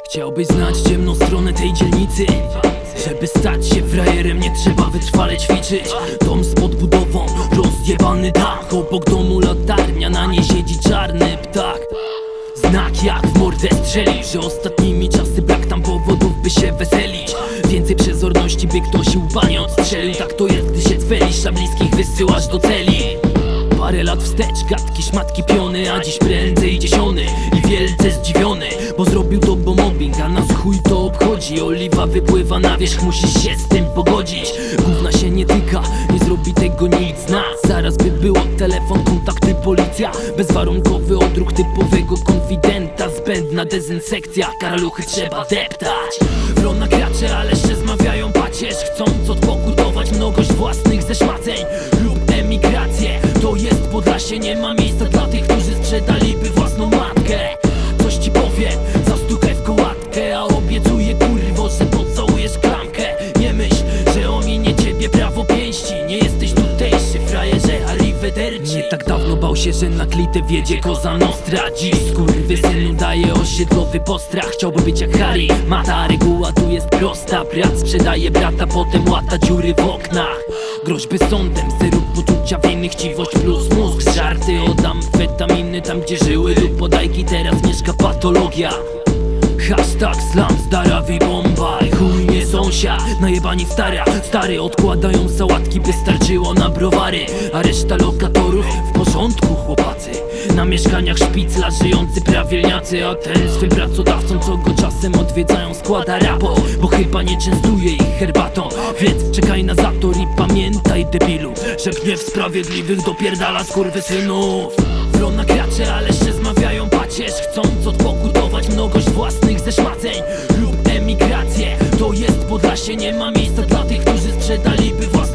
Chciałbyś znać ciemną stronę tej dzielnicy? Żeby stać się frajerem, nie trzeba wytrwale ćwiczyć. Dom z podbudową, rozjebany dach. Obok domu latarnia, na niej siedzi czarny ptak. Znak jak w mordę strzelił, że ostatnimi czasy brak tam powodów, by się weselić. Więcej przezorności, by ktoś łba nie odstrzelił. Tak to jest, gdy się cwelisz, a bliskich wysyłasz do celi. Parę lat wstecz, gadki, szmatki, piony, a dziś prędzej idzie siony i wielce zdziwiony, bo zrobił to, bo mobbing, a nas chuj to obchodzi. Oliwa wypływa na wierzch, musisz się z tym pogodzić. Gówna się nie tyka, nie zrobi tego nikt z nas. Zaraz by było telefon, kontakty, policja. Bezwarunkowy odruch typowego konfidenta. Zbędna dezynsekcja, karaluchy trzeba deptać. Wrona kracze, ale się zmawiają pacierz, chcąc odpokutować mnogość własnych zeszmaceń lub emigrację. To jest Podlasie, nie ma miejsca dla tych, którzy sprzedaliby własną matkę. Coś ci powiem, zastukaj w kołatkę, a obiecuję kurwo, że pocałujesz klamkę. Nie myśl, że ominie ciebie prawo pięści. Nie jesteś tutejszy, frajerze, arrivederci. Nie tak dawno bał się, że na klitę wiedzie Cosa Nostra. Dziś skurwysynu daje osiedlowy postrach. Chciałby być jak Harry, ma ta reguła tu jest prosta. Brat sprzedaje brata, potem łata dziury w oknach. Groźby sądem, zero poczucia winy, chciwość plus mózg. Żarty od amfetaminy, tam gdzie żyły lub podajki, teraz mieszka patologia. Hashtag slam, zdarawi bomba i chuj nie sąsiad. Najebani stary odkładają sałatki, by starczyło na browary. A reszta lokatorów w porządku, chłopacy. Na mieszkaniach szpicla żyjący prawielniacy, a ten swym pracodawcom, co go czasem odwiedzają, składa raport, bo chyba nie częstuje ich herbatą. Więc czekaj na zator i pamiętaj, debilu, że gniew sprawiedliwych dopierdala skurwysynów. Wrona kracze, ale się zmawiają pacierz, chcąc odpokutować mnogość własnych zeszmaceń lub emigrację. To jest Podlasie, nie ma miejsca dla tych, którzy sprzedaliby własną